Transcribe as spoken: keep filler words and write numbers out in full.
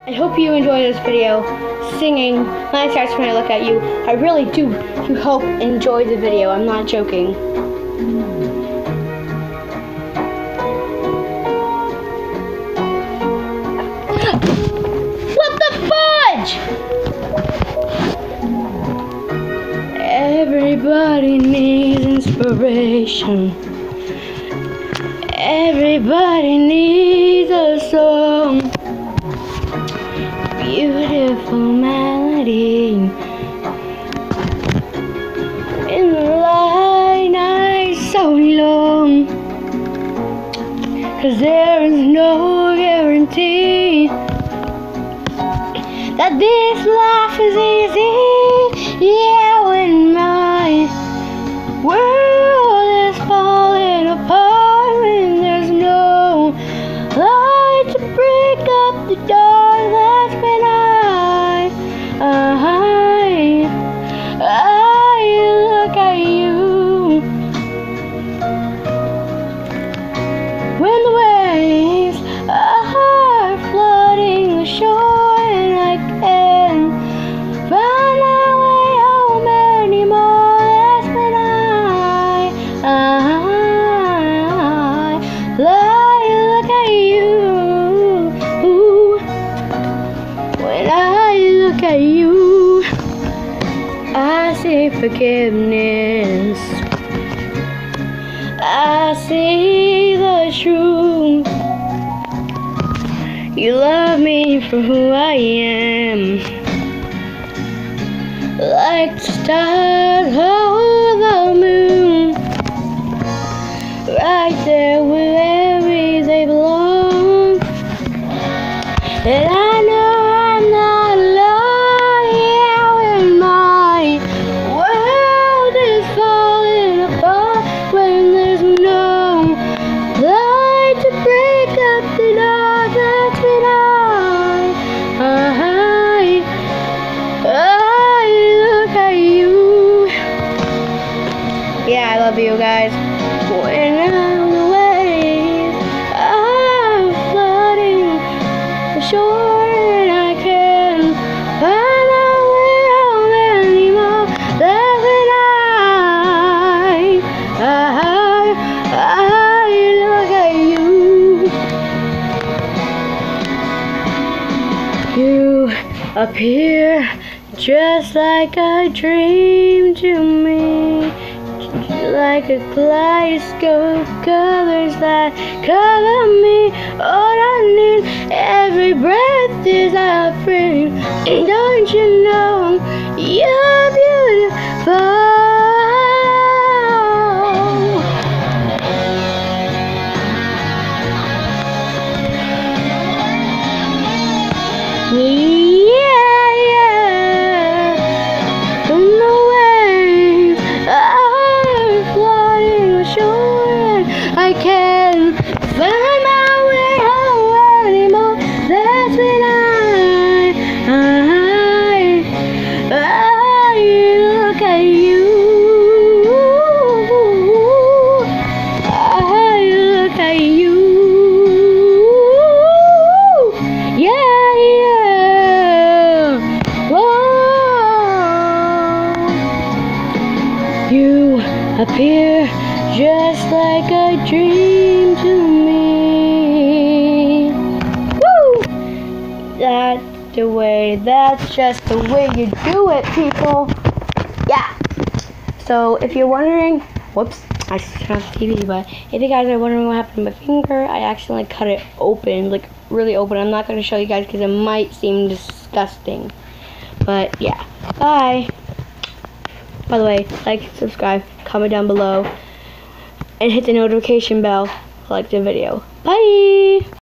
I hope you enjoyed this video. Singing Mikey Cyrus when I look at you. I really do you hope enjoy the video. I'm not joking. What the fudge? Everybody needs inspiration. Everybody needs a song. Beautiful melody in the light night so long, 'cause there is no guarantee that this life is easy. Yeah, when my world is falling apart, when there's no light to break up the dark, that's when I, I, I look at you. When the waves are flooding the shore and I can't find my way home anymore, that's when I, I, I look at you. When I look at you, I see forgiveness. I see the truth. You love me for who I am, like the stars hold the moon, right there wherever they belong. And I know I'm not alone, yeah, when my world is falling apart, when there's no light to break up the dark, that's when I, I, I look at you. Yeah, I love you guys. When I'm away, I'm flooding the shore and I can't find my way home anymore, that's when I, I, I look at you. You appear just like a dream to me, like a kaleidoscope of colors that cover me. All I need, every breath is a frame. Don't you know you're beautiful? Yeah, yeah. When the waves are flooding the shore and I can't find my way home anymore, that's when I, I, I look at you. I look at you. Yeah, yeah. Whoa. You appear just like a dream to me. Woo! That's the way, that's just the way you do it, people. Yeah. So if you're wondering, whoops, I just turned off the T V, but if you guys are wondering what happened to my finger, I accidentally cut it open, like really open. I'm not going to show you guys because it might seem disgusting. But yeah, bye. By the way, like, subscribe, comment down below, and hit the notification bell to like the video. Bye!